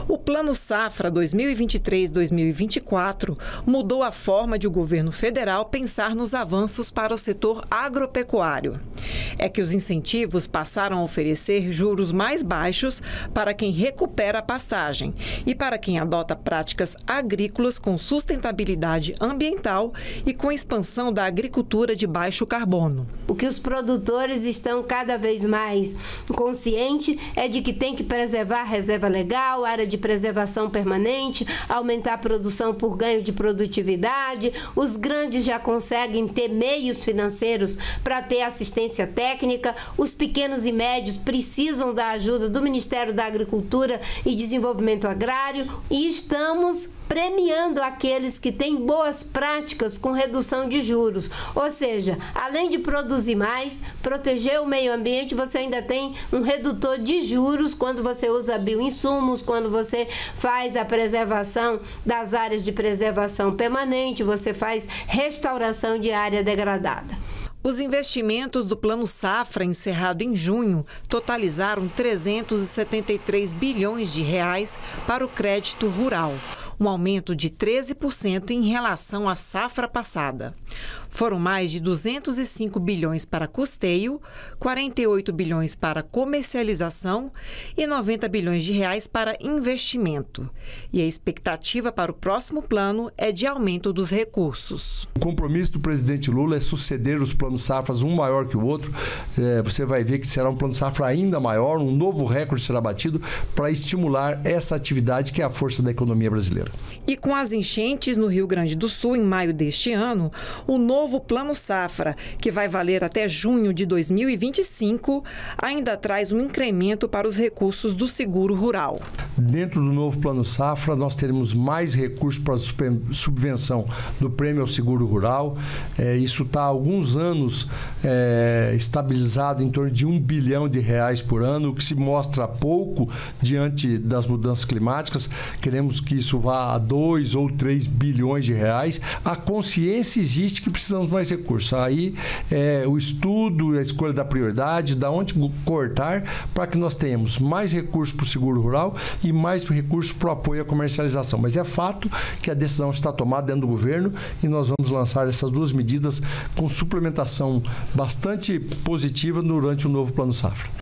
O Plano Safra 2023-2024 mudou a forma de o governo federal pensar nos avanços para o setor agropecuário. É que os incentivos passaram a oferecer juros mais baixos para quem recupera a pastagem e para quem adota práticas agrícolas com sustentabilidade ambiental e com expansão da agricultura de baixo carbono. O que os produtores estão cada vez mais conscientes é de que tem que preservar a reserva legal, área de preservação permanente, aumentar a produção por ganho de produtividade. Os grandes já conseguem ter meios financeiros para ter assistência técnica. Os pequenos e médios precisam da ajuda do Ministério da Agricultura e Desenvolvimento Agrário e estamos premiando aqueles que têm boas práticas com redução de juros. Ou seja, além de produzir mais, proteger o meio ambiente, você ainda tem um redutor de juros quando você usa bioinsumos, quando você faz a preservação das áreas de preservação permanente, você faz restauração de área degradada. Os investimentos do Plano Safra, encerrado em junho, totalizaram 373 bilhões de reais para o crédito rural, um aumento de 13% em relação à safra passada. Foram mais de 205 bilhões para custeio, 48 bilhões para comercialização e 90 bilhões de reais para investimento. E a expectativa para o próximo plano é de aumento dos recursos. O compromisso do presidente Lula é suceder os planos safras, um maior que o outro. Você vai ver que será um plano safra ainda maior, um novo recorde será batido para estimular essa atividade que é a força da economia brasileira. E com as enchentes no Rio Grande do Sul em maio deste ano, o novo Plano Safra, que vai valer até junho de 2025, ainda traz um incremento para os recursos do seguro rural. Dentro do novo Plano Safra, nós teremos mais recursos para a subvenção do prêmio ao seguro rural. Isso está há alguns anos estabilizado em torno de R$1 bilhão por ano, o que se mostra pouco diante das mudanças climáticas. Queremos que isso vá a 2 ou 3 bilhões de reais. A consciência existe que precisamos mais recursos. Aí o estudo, a escolha da prioridade, da onde cortar, para que nós tenhamos mais recursos para o seguro rural e mais recursos para o apoio à comercialização. Mas é fato que a decisão está tomada dentro do governo e nós vamos lançar essas duas medidas com suplementação bastante positiva durante o novo Plano Safra.